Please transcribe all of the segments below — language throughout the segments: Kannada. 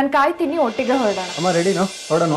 ನಾನು ಕಾಯ್ತೀನಿ, ಒಟ್ಟಿಗೆ ಹೊರಡೋಣ. ಅಮ್ಮ ರೆಡಿನೋ? ಹೊರಡೋಣ.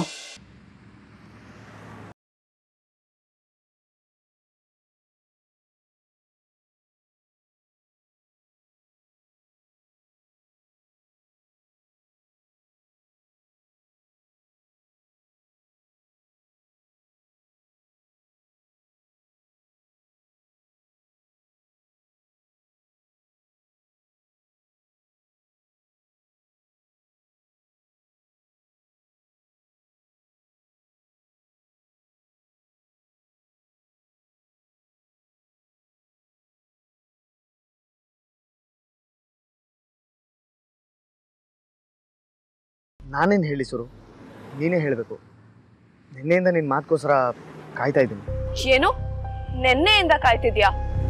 ನಾನೇನು ಹೇಳಿ ಸುರು, ನೀನೇ ಹೇಳಬೇಕು. ನಿನ್ನೆಯಿಂದ ನಿನ್ನ ಮಾತುಗೋಸ್ಕರ ಕಾಯ್ತಾ ಇದ್ದೀನಿ. ಏನು ನೆನ್ನೆಯಿಂದ ಕಾಯ್ತಿದ್ಯಾ?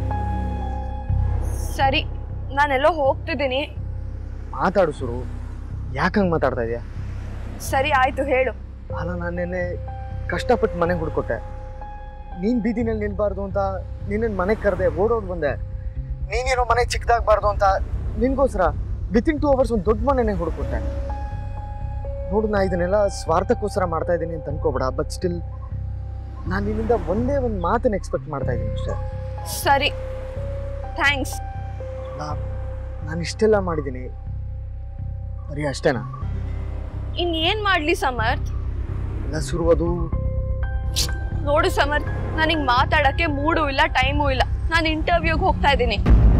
ಸರಿ, ನಾನೆಲ್ಲೋ ಹೋಗ್ತಿದ್ದೀನಿ. ಮಾತಾಡು ಸುರು, ಯಾಕಂಗೆ ಮಾತಾಡ್ತಾ ಇದೆಯಾ? ಸರಿ ಆಯ್ತು, ಹೇಳು. ಅಲ್ಲ, ನಾನು ನಿನ್ನೆ ಕಷ್ಟಪಟ್ಟು ಮನೆ ಹುಡ್ಕೊಟ್ಟೆ. ನೀನು ಬೀದಿನಲ್ಲಿ ನಿಲ್ಬಾರ್ದು ಅಂತ ನಿನ್ನನ್ನು ಮನೆಗೆ ಕರೆದೆ, ಓಡೋದು ಬಂದೆ. ನೀನಿರೋ ಮನೆ ಚಿಕ್ಕದಾಗಬಾರ್ದು ಅಂತ ನಿನ್ಗೋಸ್ಕರ ವಿತಿನ್ 2 hours ಒಂದು ದೊಡ್ಡ ಮನೆನೇ ಹುಡ್ಕೊಟ್ಟೆ. ನೋಡು, ನಾ ಇದನ್ನೆಲ್ಲ ಸ್ವಾರ್ಥಕ್ಕೋಸ್ಕರ ಮಾಡ್ತಾ ಇದ್ದೀನಿ ಅಂತ ಅನ್ಕೋಬೇಡ. ಬಟ್ ಸ್ಟಿಲ್ ನಾನು ನಿನ್ನಿಂದ ಒಂದೇ ಒಂದು ಮಾತನ್ನು ಎಕ್ಸ್ಪೆಕ್ಟ್ ಮಾಡ್ತಾ ಇದ್ದೀನಿ ಅಷ್ಟೇ. ಸರಿ, ಥ್ಯಾಂಕ್ಸ್. ನಾನು ಇಷ್ಟೆಲ್ಲ ಮಾಡಿದ್ದೀನಿ, ಬರೀ ಅಷ್ಟೇನಾ? ಇನ್ನೇನ್ ಮಾಡ್ಲಿ ಸಮರ್ಥ್? ಎಲ್ಲ ಶುರುವುದು. ನೋಡು ಸಮರ್ಥ್, ನನಗೆ ಮಾತಾಡಕ್ಕೆ ಮೂಡು ಇಲ್ಲ, ಟೈಮು ಇಲ್ಲ. ನಾನು ಇಂಟರ್ವ್ಯೂಗೆ ಹೋಗ್ತಾ ಇದ್ದೀನಿ.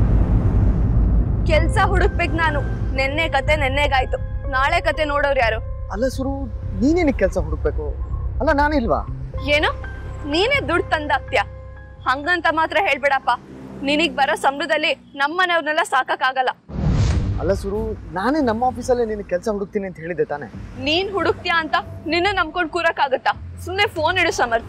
ಕೆಲ್ಸ ಹುಡುಕ್ಬೇಕು ನಾನು. ನೆನ್ನೆ ಕತೆ ನೆನ್ನೆಗಾಯ್ತು, ನಾಳೆ ಕತೆ ನೋಡೋರು ಯಾರು? ಅಲ್ಲ ಸುರು, ನೀನೇನಕ್ಕೆ ಕೆಲಸ ಹುಡುಕ್ಬೇಕು? ಅಲ್ಲ, ನಾನಿಲ್ವಾ? ಏನೋ ನೀನೇ ದುಡ್ಡು ತಂದಾಕ್ತ್ಯಾ, ಹಂಗಂತ ಮಾತ್ರ ಹೇಳ್ಬೇಡಪ್ಪ. ನಿನಗ್ ಬರೋ ಸಂಬಳದಲ್ಲಿ ನಮ್ಮನೆಯವ್ರನ್ನೆಲ್ಲ ಸಾಕಾಗಲ್ಲ. ಅಲ್ಲ ಸುರು, ನಾನೇ ನಮ್ಮ ಆಫೀಸಲ್ಲೇ ನಿನಗೆ ಕೆಲಸ ಹುಡುಕ್ತೀನಿ ಅಂತ ಹೇಳಿದ್ದೆ ತಾನೆ? ನೀನ್ ಹುಡುಕ್ತ್ಯಾ ಅಂತ ನಿನ್ನ ನಂಬ್ಕೊಂಡು ಕೂರಕ್ಕಾಗತ್ತಾ? ಸುಮ್ಮನೆ ಫೋನ್ ಇಡು ಸಮರ್ಥ್.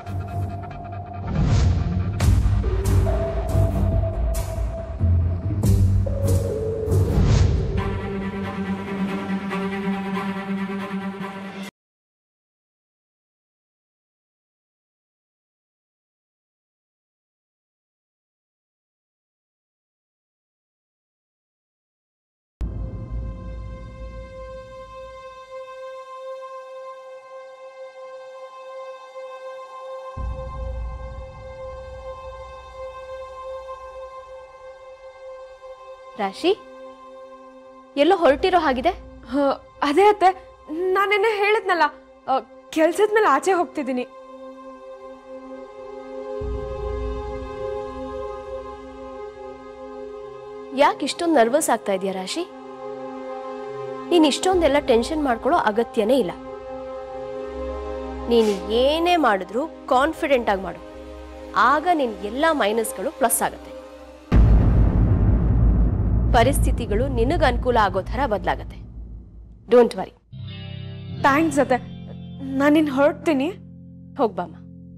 ರಾಶಿ, ಎಲ್ಲೋ ಹೊರಟಿರೋ ಹಾಗಿದೆ? ಅದೇ ಅತ್ತೆ, ನಾನೆನ್ನೆ ಹೇಳಿದ್ನಲ್ಲ, ಕೆಲ್ಸದ ಮೇಲೆ ಆಚೆ ಹೋಗ್ತಿದ್ದೀನಿ. ಯಾಕೆ ಇಷ್ಟೊಂದು ನರ್ವಸ್ ಆಗ್ತಾ ಇದೆಯಾ ರಾಶಿ? ನೀನು ಇಷ್ಟೊಂದೆಲ್ಲ ಟೆನ್ಷನ್ ಮಾಡ್ಕೊಳ್ಳೋ ಅಗತ್ಯನೇ ಇಲ್ಲ. ನೀನು ಏನೇ ಮಾಡಿದ್ರು ಕಾನ್ಫಿಡೆಂಟ್ ಆಗಿ ಮಾಡು, ಆಗ ನಿನ್ ಎಲ್ಲ ಮೈನಸ್ಗಳು ಪ್ಲಸ್ ಆಗುತ್ತೆ. ಪರಿಸ್ಥಿತಿಗಳು ನಿನಗೆ ಅನುಕೂಲ ಆಗೋ ಥರ ಬದಲಾಗತ್ತೆ. Don't worry. ಥ್ಯಾಂಕ್ಸ್ ಅತ್ತೆ, ನಾನಿನ್ ಹೊರಡ್ತೀನಿ. ಹೋಗ್ಬಮ್ಮ.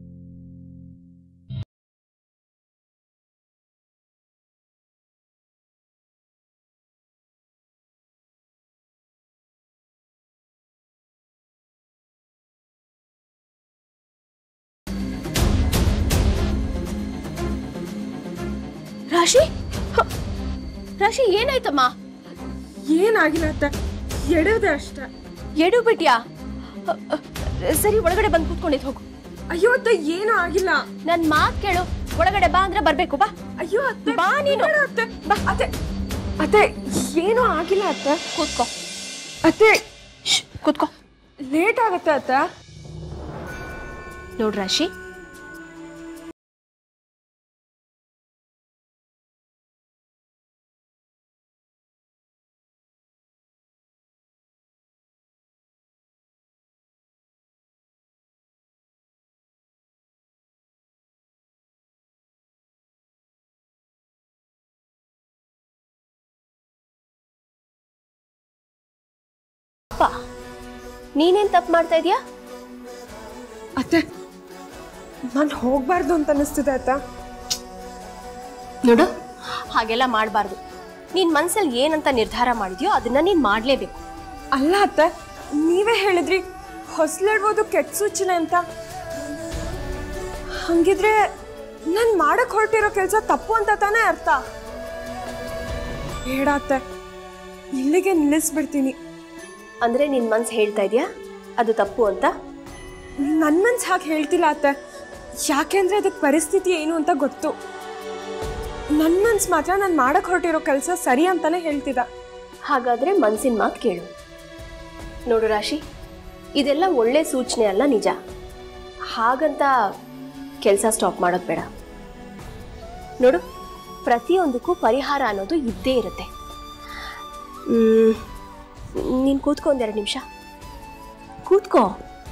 ರಾಶಿ, ರಾಶಿ ಏನಾಯ್ತಮ್ಮ? ಏನಾಗಿಲ್ಲ ಅತ್ತೆ, ಎಡದೆ ಅಷ್ಟೇ. ಎಡು ಬಿಟ್ಯಾ? ಸರಿ, ಒಳಗಡೆ ಬಂದು ಕೂತ್ಕೊಂಡಿದ್ದು ಹೋಗು. ಅಯ್ಯೋ ಅತ್ತೆ, ಏನೂ ಆಗಿಲ್ಲ. ನನ್ ಮಾತ್ ಕೇಳು, ಒಳಗಡೆ ಬಾ ಅಂದ್ರೆ ಬರ್ಬೇಕು. ಬಾ. ಅಯ್ಯೋ ಅತ್ತೆ, ಬಾ ನೀನು. ಅತ್ತೆ, ಬಾ. ಅತ್ತೆ, ಅತ್ತೆ, ಏನೂ ಆಗಿಲ್ಲ ಅತ್ತೆ. ಕೂತ್ಕೋ. ಅತ್ತೆ, ಕೂತ್ಕೋ. ಲೇಟ್ ಆಗುತ್ತೆ ಅತ್ತೆ. ನೋಡ್ ರಾಶಿ, ನೀನೇನ್ ತಪ್ಪು ಮಾಡ್ತಾ ಇದೀಯಾ? ಅತ್ತೆ, ನಾನು ಹೋಗ್ಬಾರ್ದು ಅಂತ ಅನಿಸ್ತಿದೆ ಅತ್ತ. ನೋಡು, ಹಾಗೆಲ್ಲ ಮಾಡಬಾರ್ದು. ನೀನ್ ಮನ್ಸಲ್ಲಿ ಏನಂತ ನಿರ್ಧಾರ ಮಾಡಿದ್ಯೋ ಅದನ್ನ ನೀನ್ ಮಾಡ್ಲೇಬೇಕು. ಅಲ್ಲ ಅತ್ತೆ, ನೀವೇ ಹೇಳಿದ್ರಿ ಹೊಸಲಿಡ್ಬೋದು ಕೆಟ್ಟ ಸೂಚನೆ ಅಂತ. ಹಂಗಿದ್ರೆ ನಾನು ಮಾಡಕ್ ಹೊರಟಿರೋ ಕೆಲಸ ತಪ್ಪು ಅಂತ ತಾನೇ ಅರ್ಥ. ಬೇಡ ಅತ್ತೆ, ಇಲ್ಲಿಗೆ ನಿಲ್ಲಿಸ್ಬಿಡ್ತೀನಿ. ಅಂದರೆ ನಿನ್ನ ಮನಸ್ಸು ಹೇಳ್ತಾ ಇದೆಯಾ ಅದು ತಪ್ಪು ಅಂತ? ನನ್ನ ಮನ್ಸು ಹಾಗೆ ಹೇಳ್ತಿಲ್ಲ ಅತ್ತೆ. ಯಾಕೆಂದರೆ ಅದಕ್ಕೆ ಪರಿಸ್ಥಿತಿ ಏನು ಅಂತ ಗೊತ್ತು. ನನ್ನ ಮನ್ಸು ಮಾತ್ರ ನಾನು ಮಾಡಕ್ಕೆ ಹೊರಟಿರೋ ಕೆಲಸ ಸರಿ ಅಂತಾನೆ ಹೇಳ್ತಿದ್ದ. ಹಾಗಾದರೆ ಮನಸ್ಸಿನ ಮಾತು ಕೇಳು. ನೋಡು ರಾಶಿ, ಇದೆಲ್ಲ ಒಳ್ಳೆ ಸೂಚನೆ ಅಲ್ಲ, ನಿಜ. ಹಾಗಂತ ಕೆಲಸ ಸ್ಟಾಪ್ ಮಾಡೋದು ಬೇಡ. ನೋಡು, ಪ್ರತಿಯೊಂದಕ್ಕೂ ಪರಿಹಾರ ಅನ್ನೋದು ಇದ್ದೇ ಇರುತ್ತೆ. ನೀನು ಕೂತ್ಕೊ, ಒಂದೆರಡು ನಿಮಿಷ ಕೂತ್ಕೋ.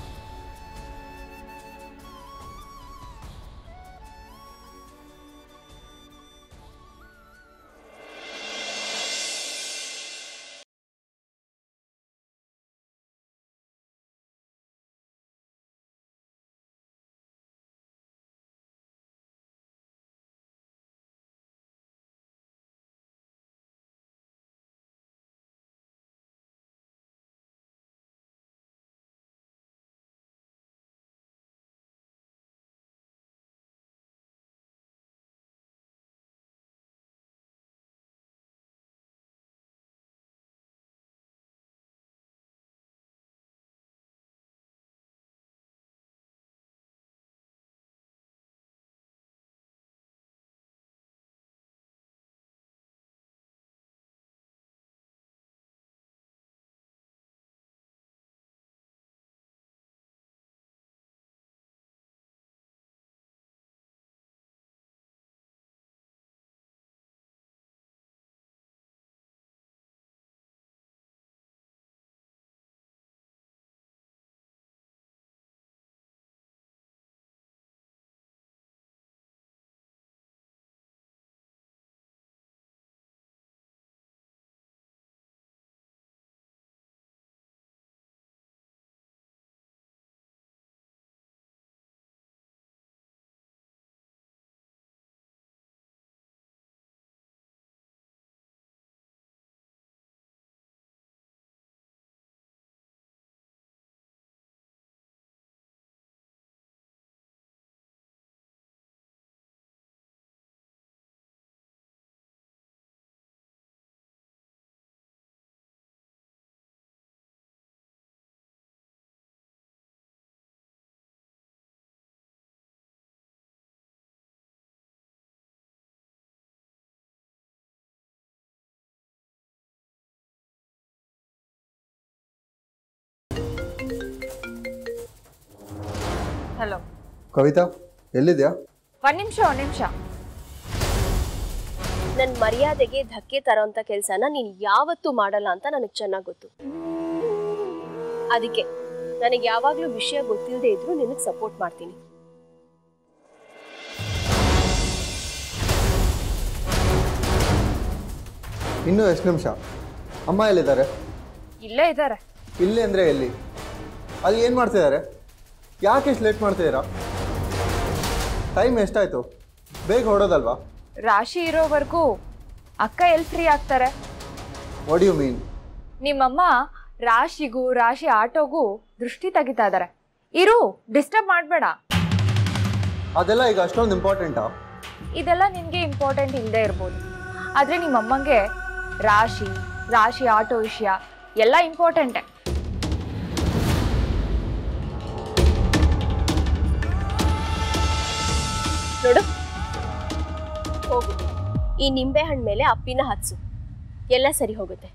ಹಲೋ ಕವಿತಾ, ಎಲ್ಲಿದ್ಯಾ? ಒಂದು ನಿಮಿಷ. ನನ್ನ ಮರ್ಯಾದೆಗೆ ಧಕ್ಕೆ ತರೋಂಥ ಕೆಲಸನ ನೀನು ಯಾವತ್ತೂ ಮಾಡಲ್ಲ ಅಂತ ನನಗೆ ಚೆನ್ನಾಗಿ ಗೊತ್ತು. ಅದಕ್ಕೆ ನನಗೆ ಯಾವಾಗಲೂ ವಿಷಯ ಗೊತ್ತಿಲ್ಲದೆ ಇದ್ರೂ ನಿನಗೆ ಸಪೋರ್ಟ್ ಮಾಡ್ತೀನಿ. ಇನ್ನೂ ಎಷ್ಟು ನಿಮಿಷ? ಅಮ್ಮ ಎಲ್ಲಿದ್ದಾರೆ? ಇಲ್ಲೇ ಇದ್ದಾರೆ. ಇಲ್ಲೇ ಅಂದರೆ ಎಲ್ಲಿ? ಅಲ್ಲಿ ಏನು ಮಾಡ್ತಿದ್ದಾರೆ? ಯಾಕೆ ಇಷ್ಟು ಲೇಟ್ ಮಾಡ್ತಿದ್ದೀರಾ? ಟೈಮ್ ಎಷ್ಟಾಯಿತು? ಬೇಗ ಹೊಡೋದಲ್ವಾ? ರಾಶಿ ಇರೋವರೆಗೂ ಅಕ್ಕ ಎಲ್ಲಿ ಫ್ರೀ ಆಗ್ತಾರೆ? What you mean? ನಿಮ್ಮಮ್ಮ ರಾಶಿಗೂ ರಾಶಿ ಆಟೋಗೂ ದೃಷ್ಟಿ ತೆಗಿತಾ ಇದ್ದಾರೆ. ಇರು, ಡಿಸ್ಟರ್ಬ್ ಮಾಡಬೇಡ. ಅದೆಲ್ಲ ಈಗ ಅಷ್ಟೊಂದು ಇಂಪಾರ್ಟೆಂಟಾ? ಇದೆಲ್ಲ ನಿನಗೆ ಇಂಪಾರ್ಟೆಂಟ್ ಇಲ್ಲದೆ ಇರ್ಬೋದು, ಆದರೆ ನಿಮ್ಮಮ್ಮಂಗೆ ರಾಶಿ ಆಟೋ ವಿಷಯ ಎಲ್ಲ ಇಂಪಾರ್ಟೆಂಟೇ. ನೋಡು, ಹೋಗು, ಈ ನಿಂಬೆ ಹಣ್ಣು ಮೇಲೆ ಅಪ್ಪಿನ ಹಚ್ಚು, ಎಲ್ಲ ಸರಿ ಹೋಗುತ್ತೆ.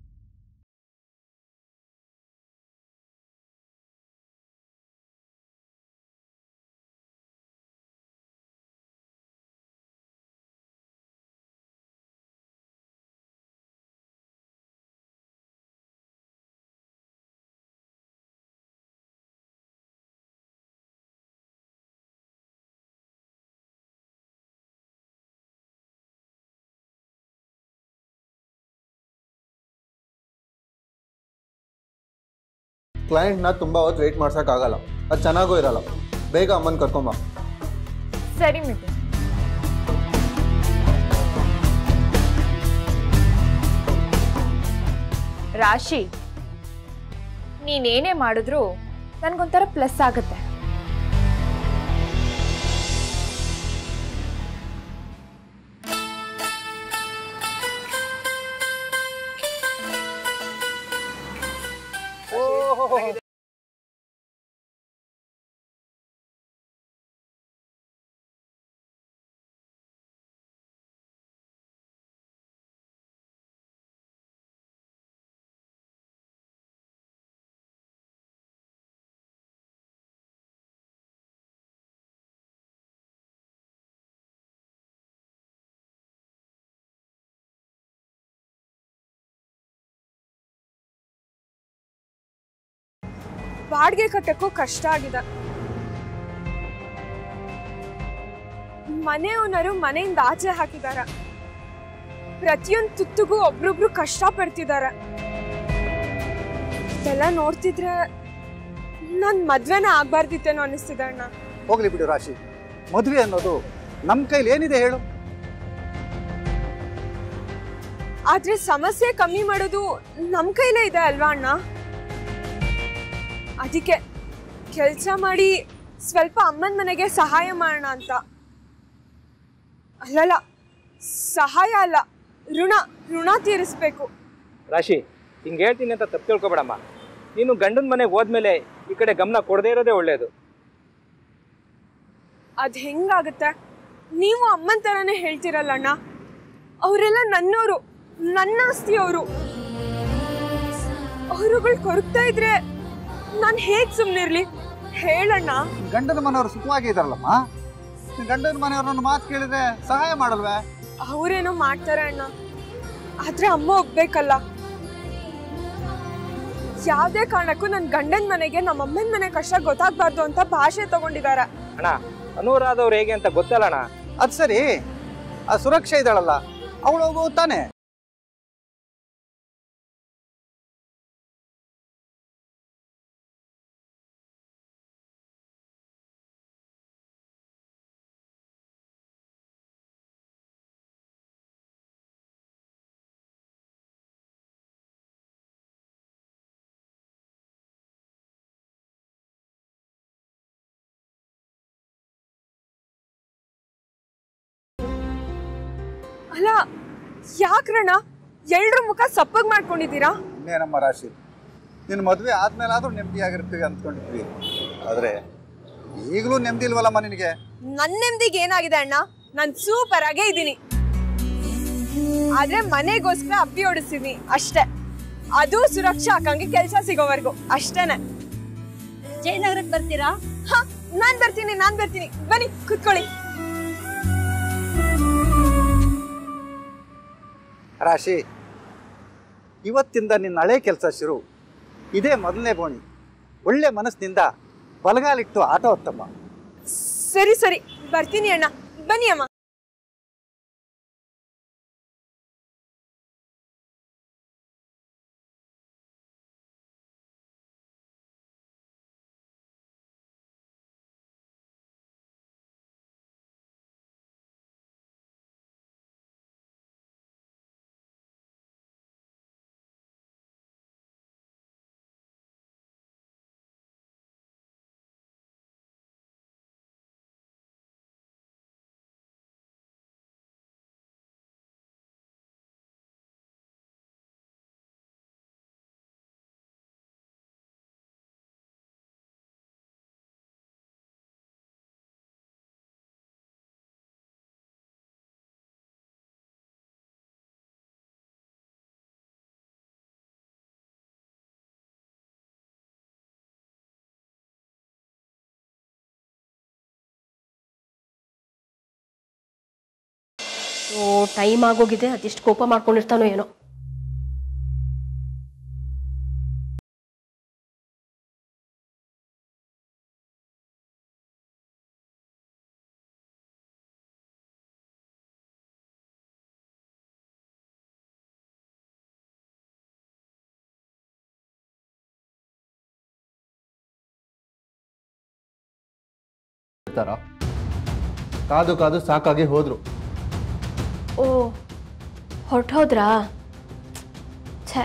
ಕ್ಲೈಂಟ್ನ ತುಂಬ ಹೊತ್ತು ವೆಯ್ಟ್ ಮಾಡ್ಸೋಕ್ಕಾಗಲ್ಲ, ಅದು ಚೆನ್ನಾಗೂ ಇರಲ್ಲ. ಬೇಗ ಅಮ್ಮನ ಕರ್ಕೊಂಬ. ಸರಿ ಮಿತಿ. ರಾಶಿ, ನೀನೇನೇ ಮಾಡಿದ್ರು ನನಗೊಂಥರ ಪ್ಲಸ್ ಆಗುತ್ತೆ. ಬಾಡಿಗೆ ಕಟ್ಟಕ್ಕೂ ಕಷ್ಟ ಆಗಿದೆ. ಮನೆ ಓನರು ಮನೆಯಿಂದ ಆಚೆ ಹಾಕಿದಾರ. ಪ್ರತಿಯೊಂದು ತುತ್ತುಗೂ ಒಬ್ರೊಬ್ರು ಕಷ್ಟ ಪಡ್ತಿದಾರೆ. ಇದೆಲ್ಲ ನೋಡ್ತಿದ್ರೆ ನನ್ ಮದ್ವೆನ ಆಗ್ಬಾರ್ದಿತ್ತೇನೋ ಅನಿಸ್ತಿದೆ ಅಣ್ಣ. ಹೋಗ್ಲಿ ಬಿಡು ರಾಶಿ, ಮದುವೆ ಅನ್ನೋದು ನಮ್ಮ ಕೈಲಿ ಏನಿದೆ ಹೇಳು. ಆದ್ರೆ ಸಮಸ್ಯೆ ಕಮ್ಮಿ ಮಾಡೋದು ನಮ್ ಕೈಲೇ ಇದೆ ಅಲ್ವಾ ಅಣ್ಣ? ಅದಕ್ಕೆ ಕೆಲಸ ಮಾಡಿ ಸ್ವಲ್ಪ ಅಮ್ಮನ ಮನೆಗೆ ಸಹಾಯ ಮಾಡೋಣ ಅಂತ. ಅಲ್ಲಲ್ಲ, ಸಹಾಯ ಅಲ್ಲ, ಋಣ ತೀರಿಸ್ಬೇಕು. ರಾಶಿ, ಹಿಂಗೆ ಹೇಳ್ತೀನಿ ಅಂತ ತಪ್ಪು ತಿಳ್ಕೊಬೇಡಮ್ಮ. ನೀನು ಗಂಡನ ಮನೆಗೆ ಹೋದ್ಮೇಲೆ ಈ ಕಡೆ ಗಮನ ಕೊಡದೇ ಇರೋದೇ ಒಳ್ಳೇದು. ಅದ್ ಹೆಂಗಾಗುತ್ತೆ? ನೀವು ಅಮ್ಮನ ಥರನೇ ಹೇಳ್ತಿರಲ್ಲ ಅಣ್ಣ. ಅವರೆಲ್ಲ ನನ್ನವರು, ನನ್ನ ಆಸ್ತಿಯವರು. ಅವರುಗಳು ಕೊರಗ್ತಾ ಇದ್ರೆ ನಾನು ಹೇಗೆ ಸುಮ್ಮನಿರ್ಲಿ ಹೇಳಣ್ಣ? ಗಂಡನ ಮನೆಯವರು ಸುಖವಾಗಿ ಇದಾರಲ್ಲಮ್ಮ. ಗಂಡನ ಮನೆಯವ್ರನ್ನ ಮಾತು ಕೇಳಿದ್ರೆ ಸಹಾಯ ಮಾಡಲ್ವೇ? ಅವರೇನೋ ಮಾಡ್ತಾರೆ ಅಣ್ಣ, ಆದ್ರೆ ಅಮ್ಮ ಒಪ್ಬೇಕಲ್ಲ. ಯಾವ್ದೇ ಕಾರಣಕ್ಕೂ ನನ್ನ ಗಂಡನ ಮನೆಗೆ ನಮ್ಮ ಅಮ್ಮನ ಮನೆ ಕಷ್ಟ ಗೊತ್ತಾಗ್ಬಾರ್ದು ಅಂತ ಭಾಷೆ ತಗೊಂಡಿದ್ದಾರೆ ಅಣ್ಣ. ಅನುರಾಧವ್ರು ಹೇಗೆ ಅಂತ ಗೊತ್ತಲ್ಲ ಅಣ್ಣ. ಅದು ಸರಿ, ಆ ಸುರಕ್ಷೆ ಇದ್ದಾಳಲ್ಲ, ಅವಳು ಹೋಗೋ ತಾನೆ. ಅಲ್ಲ, ಯಾಕ್ರಣ್ಣ ಎಲ್ರ ಮುಖ ಸಪ್ಪಗ್ ಮಾಡ್ಕೊಂಡಿದ್ದೀರಾ? ಇನ್ನೇನಮ್ಮ ರಾಶಿ, ನಿನ್ನ ಮದುವೆ ಆದ್ಮೇಲಾದ್ರೂ ನೆಮ್ಮದಿಯಾಗಿರ್ತೀವಿ ಅಂದ್ಕೊಂಡಿದ್ವಿ. ಆದ್ರೆ ಈಗಲೂ ನೆಮ್ಮದಿ ಇಲ್ವಲ್ಲಮ್ಮ ನಿನಗೆ? ನನ್ನ ನೆಮ್ಮದಿಗೆ ಏನಾಗಿದೆ ಅಣ್ಣ? ನಾನು ಸೂಪರ್ ಆಗೇ ಇದ್ದೀನಿ. ಆದ್ರೆ ಮನೆಗೋಸ್ಕರ ಅಪ್ಪಿ ಓಡಿಸ್ತೀನಿ ಅಷ್ಟೇ. ಅದು ಸುರಕ್ಷಾ ಅಕ್ಕಂಗೆ ಕೆಲಸ ಸಿಗೋವರೆಗೂ ಅಷ್ಟೇನೆ. ಜಯನಗರಕ್ಕೆ ಬರ್ತೀರಾ? ನಾನ್ ಬರ್ತೀನಿ ಬನ್ನಿ ಕುತ್ಕೊಳ್ಳಿ. ರಾಶಿ, ಇವತ್ತಿಂದ ನಿನ್ನ ಹಳೆ ಕೆಲಸ ಶುರು. ಇದೇ ಮೊದಲನೇ ಬೋಣಿ. ಒಳ್ಳೆ ಮನಸ್ಸಿನಿಂದ ಬಲಗಾಲಿಟ್ಟು ಆಟ ಹೊತ್ತಮ್ಮ. ಸರಿ ಬರ್ತೀನಿ ಅಣ್ಣ. ಬನ್ನಿ ಅಮ್ಮ. ಟೈಮ್ ಆಗೋಗಿದೆ, ಅದೆಷ್ಟು ಕೋಪ ಮಾಡ್ಕೊಂಡಿರ್ತಾನೋ ಏನೋ. ಕಾದು ಕಾದು ಸಾಕಾಗಿ ಹೋದ್ರು. ಓ, ಹೊರಟೋದ್ರಾ? ಛೇ,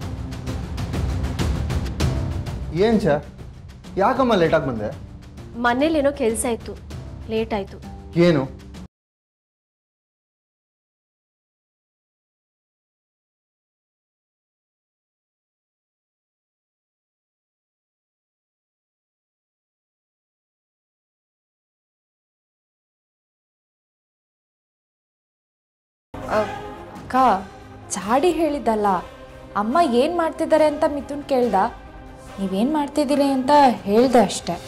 ಏನ್ ಛೇ, ಯಾಕಮ್ಮ ಲೇಟಾಗಿ ಬಂದೆ? ಮನೇಲೇನೋ ಕೆಲಸ ಇತ್ತು, ಲೇಟ್ ಆಯ್ತು. ಏನು? ಅಕ್ಕ ಚಾಡಿ ಹೇಳಿದ್ದಲ್ಲ, ಅಮ್ಮ ಏನು ಮಾಡ್ತಿದ್ದಾರೆ ಅಂತ ಮಿಥುನ್ ಕೇಳ್ದ, ನೀವೇನು ಮಾಡ್ತಿದ್ದೀರಿ ಅಂತ ಹೇಳ್ದೆ ಅಷ್ಟೆ.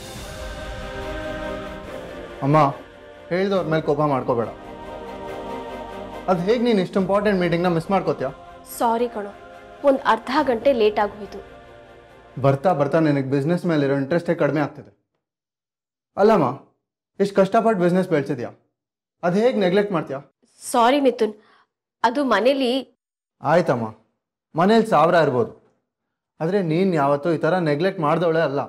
ಅಮ್ಮ ಹೇಳಿದವ್ರ ಮೇಲೆ ಕೋಪ ಮಾಡ್ಕೋಬೇಡ. ಅದು ಹೇಗೆ ನೀನು ಇಷ್ಟು ಇಂಪಾರ್ಟೆಂಟ್ ಮೀಟಿಂಗ್ನ ಮಿಸ್ ಮಾಡ್ಕೋತೀಯ? ಸಾರಿ ಕಣೋ, ಒಂದು ಅರ್ಧ ಗಂಟೆ ಲೇಟ್ ಆಗೋಯ್ತು. ಬರ್ತಾ ಬರ್ತಾ ನಿನಗೆ ಬಿಸ್ನೆಸ್ ಮೇಲಿರೋ ಇಂಟ್ರೆಸ್ಟೇ ಕಡಿಮೆ ಆಗ್ತಿದೆ. ಅಲ್ಲಮ್ಮ, ಎಷ್ಟು ಕಷ್ಟಪಟ್ಟು ಬಿಸ್ನೆಸ್ ಬೆಳೆಸಿದ್ಯಾ, ಅದು ಹೇಗೆ ನೆಗ್ಲೆಕ್ಟ್ ಮಾಡ್ತೀಯಾ? ಸಾರಿ ಮಿಥುನ್, ಅದು ಮನೇಲಿ. ಆಯ್ತಮ್ಮ, ಮನೇಲಿ 1000 ಇರ್ಬೋದು, ಆದರೆ ನೀನು ಯಾವತ್ತೂ ಈ ಥರ ನೆಗ್ಲೆಕ್ಟ್ ಮಾಡ್ದವಳೆ ಅಲ್ಲ.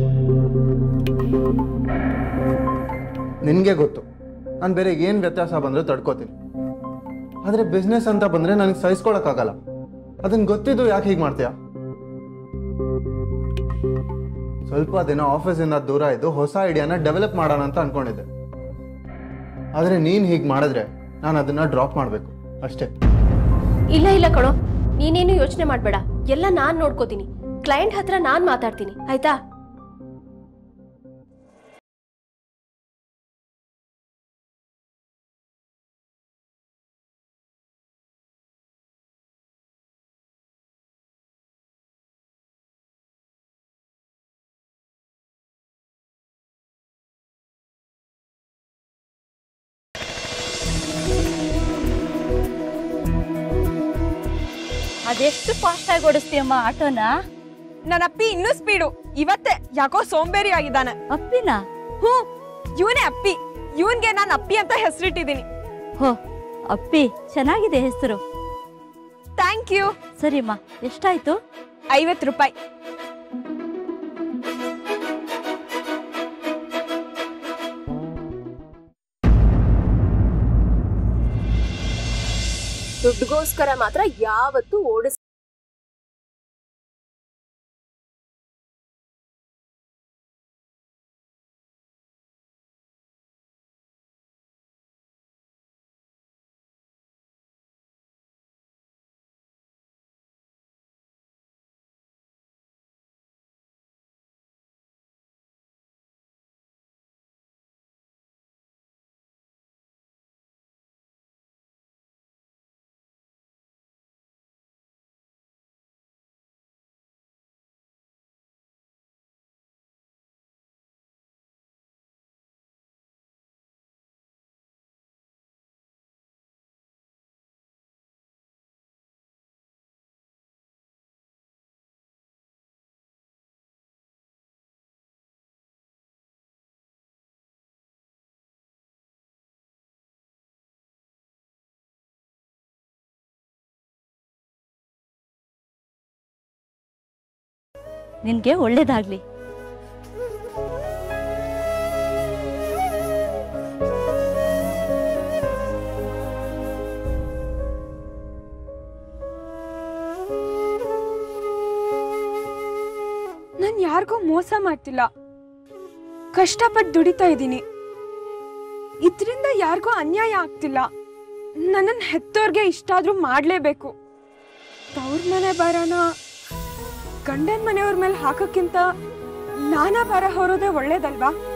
ನಿನಗೆ ಗೊತ್ತು ನಾನು ಬೇರೆ ಏನು ವ್ಯತ್ಯಾಸ ಬಂದರೂ ತಡ್ಕೋತೀನಿ, ಆದರೆ ಬಿಸ್ನೆಸ್ ಅಂತ ಬಂದರೆ ನನಗೆ ಸಹಿಸ್ಕೊಳಕ್ಕಾಗಲ್ಲ. ಅದನ್ನು ಗೊತ್ತಿದ್ದು ಯಾಕೆ ಹೀಗೆ ಮಾಡ್ತೀಯಾ? ಸ್ವಲ್ಪ ದಿನ ಆಫೀಸಿಂದ ದೂರ ಇದ್ದು ಹೊಸ ಐಡಿಯಾನ ಡೆವಲಪ್ ಮಾಡೋಣ ಅಂತ ಅನ್ಕೊಂಡಿದ್ದೆ. ಆದರೆ ನೀನು ಹೀಗೆ ಮಾಡಿದ್ರೆ ನಾನು ಅದನ್ನು ಡ್ರಾಪ್ ಮಾಡಬೇಕು ಅಷ್ಟೇ. ಇಲ್ಲ ಇಲ್ಲ ಕಣೋ, ನೀನೇನು ಯೋಚನೆ ಮಾಡಬೇಡ, ಎಲ್ಲ ನಾನು ನೋಡ್ಕೋತೀನಿ. ಕ್ಲೈಂಟ್ ಹತ್ರ ನಾನು ಮಾತಾಡ್ತೀನಿ, ಆಯ್ತಾ? ಅದೆಷ್ಟು ಫಾಸ್ಟ್ ಆಗಿ ಓಡಿಸ್ತೀಯಮ್ಮ ಆಟೋನ? ನನ್ನ ಅಪ್ಪಿ ಇನ್ನೂ ಸ್ಪೀಡು. ಇವತ್ತೇ ಯಾಕೋ ಸೋಂಬೇರಿ ಆಗಿದ್ದಾನೆ. ಅಪ್ಪಿನ? ಇವನೇ ಅಪ್ಪಿ. ಇವನ್ಗೆ ನಾನು ಅಪ್ಪಿ ಅಂತ ಹೆಸರಿಟ್ಟಿದ್ದೀನಿ. ಹೋ, ಅಪ್ಪಿ ಚೆನ್ನಾಗಿದೆ ಹೆಸರು. Thank you. ಸರಿಮ್ಮ, ಎಷ್ಟಾಯ್ತು? 50 ರೂಪಾಯಿ. ದುಡ್ಡುಗೋಸ್ಕರ ಮಾತ್ರ ಯಾವತ್ತೂ ಓಡಿಸ್. ನಿನ್ಗೆ ಒಳ್ಳೇದಾಗ್ಲಿ. ನಾನು ಯಾರಿಗೂ ಮೋಸ ಮಾಡ್ತಿಲ್ಲ, ಕಷ್ಟಪಟ್ಟು ದುಡಿತಾ ಇದ್ದೀನಿ. ಇದರಿಂದ ಯಾರಿಗೂ ಅನ್ಯಾಯ ಆಗ್ತಿಲ್ಲ. ನನ್ನನ್ನು ಹೆತ್ತೋರ್ಗೆ ಇಷ್ಟಾದ್ರೂ ಮಾಡ್ಲೇಬೇಕು. ತವ್ರ ಮನೆ ಭಾರನ ಗಂಡನ ಮನೆಯವ್ರ ಮೇಲೆ ಹಾಕಕ್ಕಿಂತ ನಾನಾ ಭಾರ ಹೊರೋದೇ ಒಳ್ಳೇದಲ್ವಾ?